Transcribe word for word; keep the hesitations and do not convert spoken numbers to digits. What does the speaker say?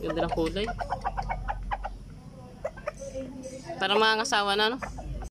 Ganda ng kulay. Parang mga asawa na, no?